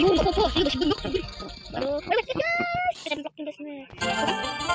Yun, ako po. Sige, basi bundok. Baru, wala, guys. Kita blok yung guys na.